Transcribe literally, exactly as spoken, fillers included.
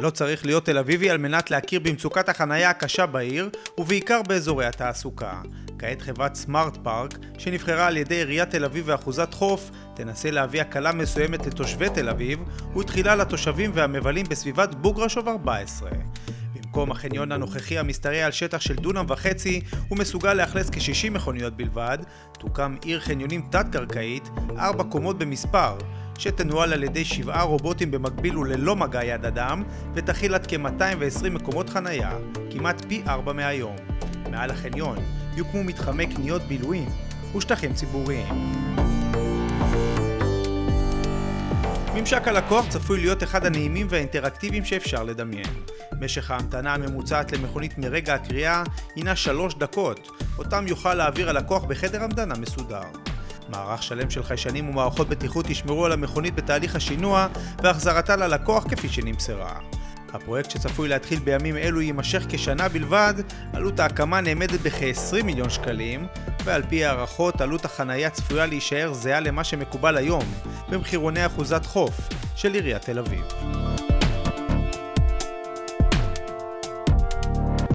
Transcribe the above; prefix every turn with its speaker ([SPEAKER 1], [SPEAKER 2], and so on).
[SPEAKER 1] לא צריך להיות תל אביבי על מנת להכיר במצוקת החנייה הקשה בעיר, ובעיקר באזורי התעסוקה. כעת חברת סמארט פארק, שנבחרה על ידי עיריית תל אביב ואחוזת חוף, תנסה להביא הקלה מסוימת לתושבי תל אביב, ותחילה לתושבים והמבלים בסביבת בוגרשוב ארבע עשרה. במקום החניון הנוכחי המשתרע על שטח של דונם וחצי, הוא מסוגל לאכלס כ-שישים מכוניות בלבד, תוקם עיר חניונים תת-קרקעית, ארבע קומות במספר, שתנוהל על ידי שבעה רובוטים במקביל וללא מגע יד אדם, ותכיל עד כ-מאתיים ועשרים מקומות חנייה, כמעט פי ארבע מהיום. מעל החניון יוקמו מתחמי קניות בילויים ושטחים ציבוריים. ממשק הלקוח צפוי להיות אחד הנעימים והאינטראקטיביים שאפשר לדמיין. משך ההמתנה הממוצעת למכונית מרגע הקריאה הינה שלוש דקות, אותם יוכל להעביר הלקוח בחדר המתנה מסודר. מערך שלם של חיישנים ומערכות בטיחות ישמרו על המכונית בתהליך השינוע והחזרתה ללקוח כפי שנמסרה. הפרויקט שצפוי להתחיל בימים אלו יימשך כשנה בלבד, עלות ההקמה נאמדת בכ-עשרים מיליון שקלים, ועל פי הערכות עלות החנייה צפויה להישאר זהה למה שמקובל היום במחירוני אחוזת חוף של עיריית תל אביב.